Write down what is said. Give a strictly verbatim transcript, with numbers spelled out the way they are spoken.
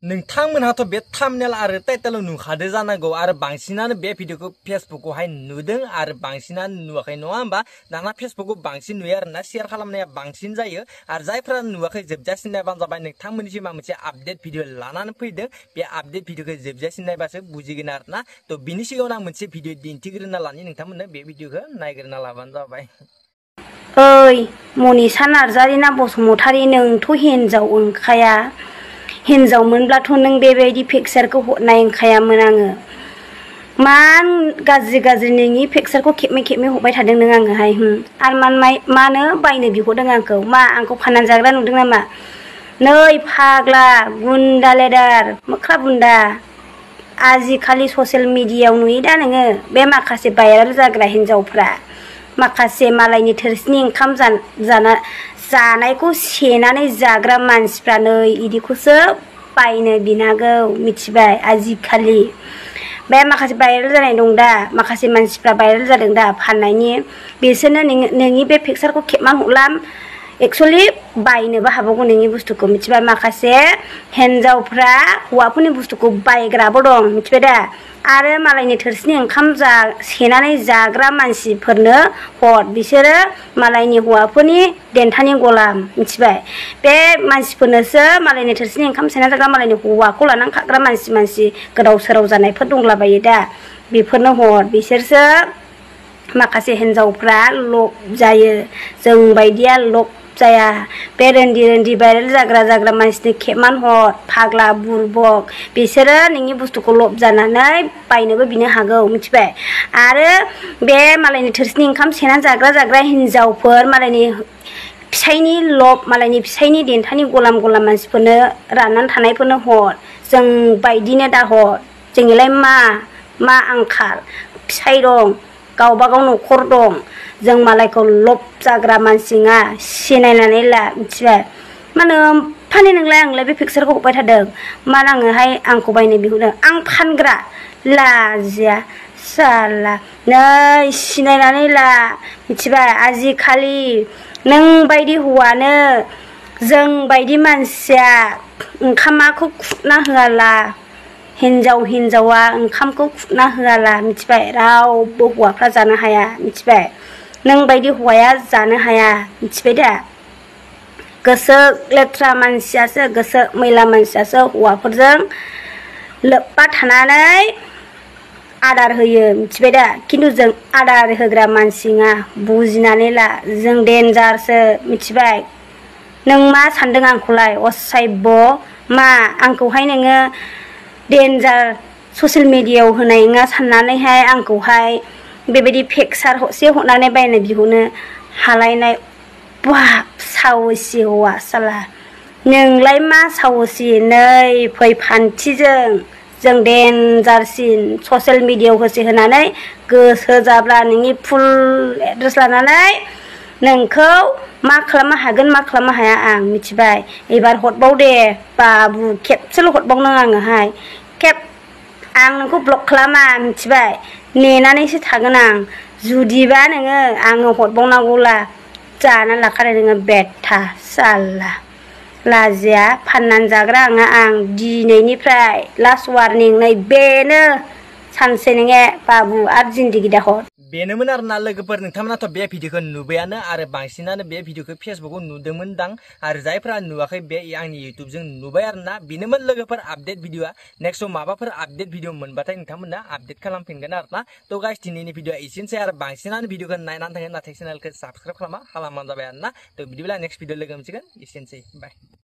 नोंथांमोनहाथ' बे थाम्बनेल आरो टाइटेलाव नुखादो जानांगौ आरो बांसिनानो बे भिडिअखौ फेसबुकआवहाय नुदों आरो बांसिनानो नुवाखै नङा होमबा दाना फेसबुकआव बांसिन नुयो आरोना शेयार खालामनाया बांसिन जायो आरो जायफ्रा नुवाखै जोबजासिन नायबानो जाबाय नोंथांमोननिसिम आं मोनसे आपडेट भिडिअ लानानै फैदों बे आपडेट भिडिअखौ जोबजासिन नायबासो बुजिगोन आरोना थ' बिनि सिगाङावनो आं मोनसे भिडिअ दिन्थिग्रोना लानि नोंथांमोननो बे भिडिअखौ नायग्रोना लाबानो जाबाय। ओइ मनिसा नार्जारि ना बसुमतारि नोंथ' हिनजाव ओंखाया हिनजाव मोनब्लाथ' नों बेबायदि पिक्सारखौ हरनाय ओंखायामोन आङो मान गाज्रि गाज्रि नोंनि पिक्सारखौ खेबनै खेबनै हरबाय थादों नों आङोहाय आरो मानो बायनो बिहरदों आंखौ मा आंखौ फाननानै जाग्रा नुदों नामा नै फाग्ला गुन्दा लेदार मोख्रा बुन्दा आजिखालि ससियेल मिडियायाव नुयो दा नोङो बे माखासे भाइराल जाग्रा हिनजावफ्रा माखासे मालायनि थोरसिनि ओंखाम जाना जानायखौ सेनानै जाग्रा मानसिफ्रा नै इदिखौसो बायनो बिनांगौ मिथिबाय आजिखालि बे माखासे भाइराल जानाय दं दा माखासे मानसिफ्रा भाइराल जादों दा फाननायनि बिसोरनो नोंनि बे पिक्सारखौ खेबनानै हरलाम एक्चुअली बायनोबो हाबावगौ नोंनि बुस्थुखौ मिथिबाय माखासे हिनजावफ्रा हौवाफोरनि बुस्थुखौ बायग्राबो दं मिथिबाय दा आरो मालायनि थोरसिनि ओंखाम जा सेनानै जाग्रा मानसिफोरनो हर बिसोरो मालायनि हौवाफोरनि देन्थानि गलाम मिथिबाय बे मानसिफोरनोसो मालायनि थोरसिनि ओंखाम सेना जाग्रा मालायनि हौवाखौ लानानै खाग्रा मानसि मानसि गोदाव सोराव जानायफोर दंलाबायो दा बेफोरनो हर बिसोरसो माखासे हिनजावफ्रा लब जायो जों बायदिया लब जाया बे रोन्दि रोन्दि भाइरेल जाग्रा जाग्रा मानसिनि खेबमान हर फाग्ला बुरबक बिसोरो नोंनि बुस्थुखौ लब जानानै बायनोबो बिनो हागौ मिथिबाय आरो बे मालायनि थोरसिनि ओंखाम सेनानै जाग्रा जाग्रा हिनजावफोर मालायनि फिसायनि लब मालायनि फिसायनि देन्थानि गलाम गलाम मानसिफोरनो राननानै थानायफोरनो हर जों बायदिनो दा हर जोंनिलाय मा मा आंखाल फिसाय दं गावबा गाव न'खर दं जों मालायखौ लब जाग्रा मानसिङा सिनायनानै ला मिथिबाय मा होनो फानो नोंलाय आंलाय बे पिक्सारखौ हरबाय थादों मा आङोहाय आंखौ बायनो बिहरदों आं फानग्रा लाजिया साला नै सिनायनानै ला मिथिबाय आजिखालि नों बायदि हौवानो जों बायदि मानसिया ओंखामखौ खुरना होआला हिनजाव हिनजावा ओंखामखौ खुरना होआला मिथिबाय रावबो हौवाफ्रा जानो हाया मिथिबाय नों बायदि हौवाया जानो हाया मिथिबाय दा गोसो लेथ्रा मानसियासो गोसो मैला मानसियासो हौवाफोरजों लोब्बा थानानै आदार होयो मिथिबाय दा खिन्थु जों आदार होग्रा मानसिङा बुजिनानै ला जों डेन्जारसो मिथिबाय नों मा सानदों आंखौलाय असयब मा आंखौहाय नोङो डेन्जार ससियेल मिडियायाव होनाय नङा साननानैहाय आंखौहाय बेबायदि पिक्सार हरसे हरनानै बायनो बिहरनो हालायनाय बाब सावसि हौवा साला नोंलाय मा सावसि नै फै फान्थिजों जों डेन्जारसिन ससियेल मिडियायाव होसे होनानै गोसो जाब्ला नोंनि फुल एड्रेस लानानै नोंखौ मा खालामनो हागोन मा खालामनो हाया आं मिथिबाय एबार हरबाव दे बाबु खेबसेल' हरबावनो आङोहाय खेब आं नोंखौ ब्लक खालामा मिथिबाय नेनानैसो थागोन आं जुदिबा नोङो आङो हरबावनांगौला जाना लाखादो नोङो बेथा साला लाजिया फाननानै जाग्रा आङो आं दिनैनिफ्राय लास्ट वार्निं नै बेनो सानसे नोङे बाबु आरो जिन्दगि दाहर बेनोमोन आरोना लोगोफोर नोंथांमोनाथ' बे भिडिअखौ नुबायानो आरो बांसिनानो बे भिडिअखौ फेसबुकआव नुदोंमोन दां आरो जायफ्रा नुवाखै बे आंनि इउटुबजों नुबाय आरोना बेनोमोन लोगोफोर आपडेट भिडिअआ नेक्स्टआव माबाफोर आपडेट भिडिअ मोनबाथाय नोंथांमोना आपडेट खालामफिनगोन आरोना थ' गाइस दिनैनि भिडिअआ एसेनोसै आरो बांसिनानो भिडिअखौ नायनानै थाङो नाथाय चेनेलखौ साबस्क्राइब खालामा खालामबानो जाबाय आरोना थ' बिदिब्ला नेक्स्ट भिडिअ लोगो मोनसिगोन एसेनोसै बाय।